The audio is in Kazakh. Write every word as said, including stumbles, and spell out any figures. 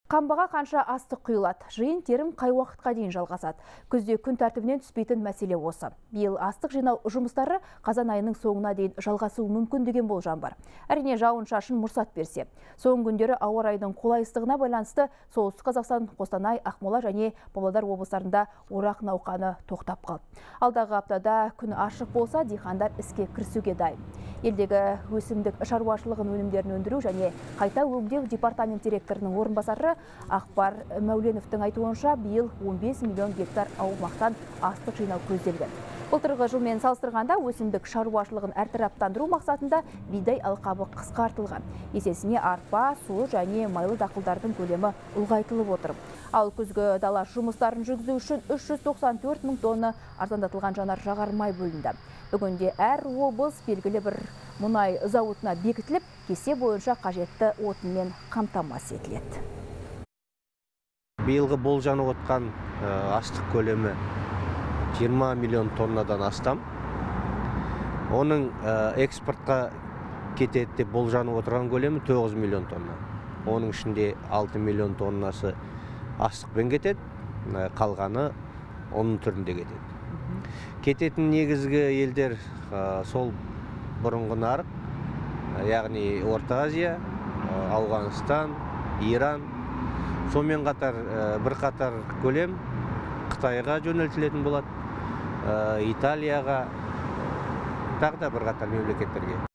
Қамбаға қанша астық құйылады, жиын терім қай уақытқа дейін жалғасады. Күзде күн тәртібінен түспейтін мәселе осы. Биыл астық жинау жұмыстары қазан айының соңына дейін жалғасуы мүмкін деген болжам бар. Әрине жауын шашын мұрсат берсе. Соңғы күндері ауа райының қолайсыздығына байланысты Солтүстік Қазақстан, Қостанай, Ақмола және Павлодар облыстарында орақ науқаны тоқтап қалды. Алдағы аптада күн ашық болса, диқандар іске кірісуге дайын. Елдегі өсімдік шаруашылығын өнімдерін өндіру және қайта өңдеу департамент директорының орынбасары Ақбар Мәуленовтың айтуынша, биыл он бес миллион гектар аумақтан астық жинау көзделген. Былтырғы жылмен салыстырғанда өсімдік шаруашылығын әртараптандыру мақсатында бидай алқабы қысқартылған. Есесіне арпа, сұлы және майлы дақылдардың көлемі ұлғайтылып отыр. Ал күзгі дала жұмыстарын жүргізу үшін үш жүз тоқсан төрт мың тонна арзандатылған жанар жағармай бөлінді. Бүгінде әр облыс белгілі бір мұнай зауытына бекітіліп, кесте бойынша қажетті отынмен қамтамасыз етіледі. Биылғы болжанып отқан астық көлемі жиырма миллион тоннадан астам. Оның экспортқа кетеді деп болжанып отырған көлемі тоғыз миллион тонна. Оның ішінде алты миллион тоннасы астықпен кетеді, қалғаны оның түрінде кетеді. Кететін негізгі елдер сол бұрынғы нарық, яғни Орта Азия, Ауғанстан, Иран. Сонымен қатар бір қатар көлем Қытайға жөнелтілетін болады, Италияға, тағы да бір қатар мемлекеттерге.